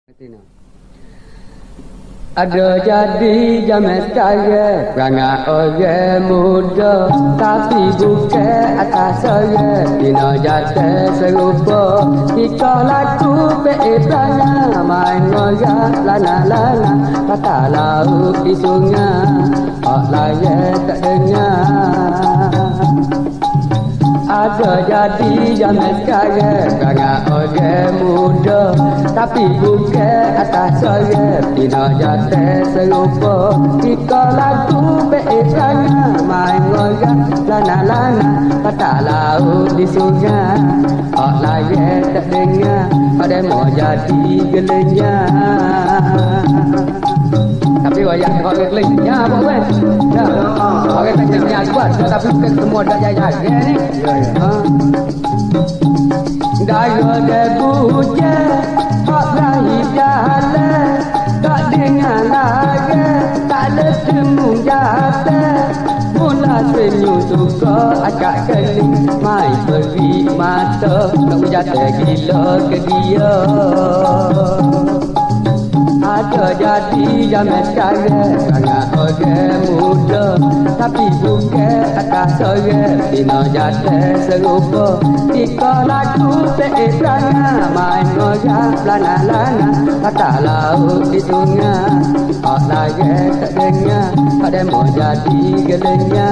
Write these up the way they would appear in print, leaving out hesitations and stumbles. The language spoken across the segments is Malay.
Ada jadi zaman sekarang perangai orang muda, tapi bukan atas saya dina jatuh serupa. Kita laku perangai main ngoyak lana-lana, kata laut di sungai hak layak tak dengar. Ada jadi zaman sekarang perangai orang muda, tapi bukan atas saya dina jatuh serupa. Kita lagu perangai main ngoyak lana-lana, kata laut di sungai hak layak tak dengar. Ada mau jadi gelenya, tapi wayak orang gelenya apa weh? Orang tak gelenya kuat, tapi bukan semua dah jaga ni. Daya debuja hak lahir jalan, tak dengar lagi, tak letemu jata. Mula senyum suka akak kening, mai beri mata, tak jatuh gila ke dia. Ada jadi zaman sekarang perangai orang muda, tapi bukan atas saya dina jatuh serupa. Kita laku perangai main ngoyak lana-lana, kata laut di sungai hak layak tak dengar. Pada mau jadi gelenya,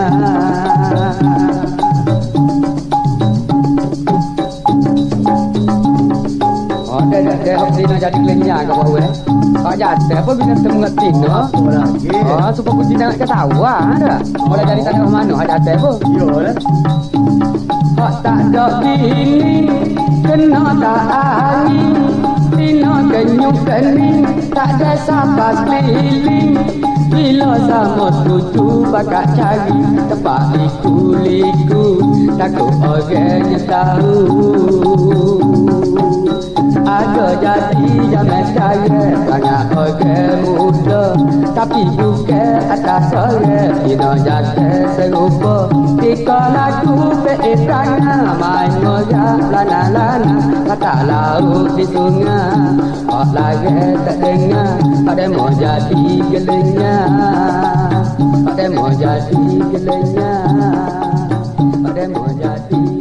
dia hok dina jadi gelenya ke bawah eh. Pak jatuh apa bina mengerti no? Supaya ku dina ke sawah ada. Mulai dari tanah mana hak jatuh apa? Yo lah. Hak tak ada bini kena tak angin, dina kenyuk kening tak ada sampah keliling. Bila sama tuju bakal cari tempat liku-liku, takut orangnya tahu. Ada jadi zaman sekarang perangai orang muda, tapi bukan atas saya dina jatuh serupa. Kita laku perangai main ngoyak lana-lana, kata laut di sungai hak layak tak dengar. Pada mau jadi gelenya, pada mau jadi gelenya, pada mau jadi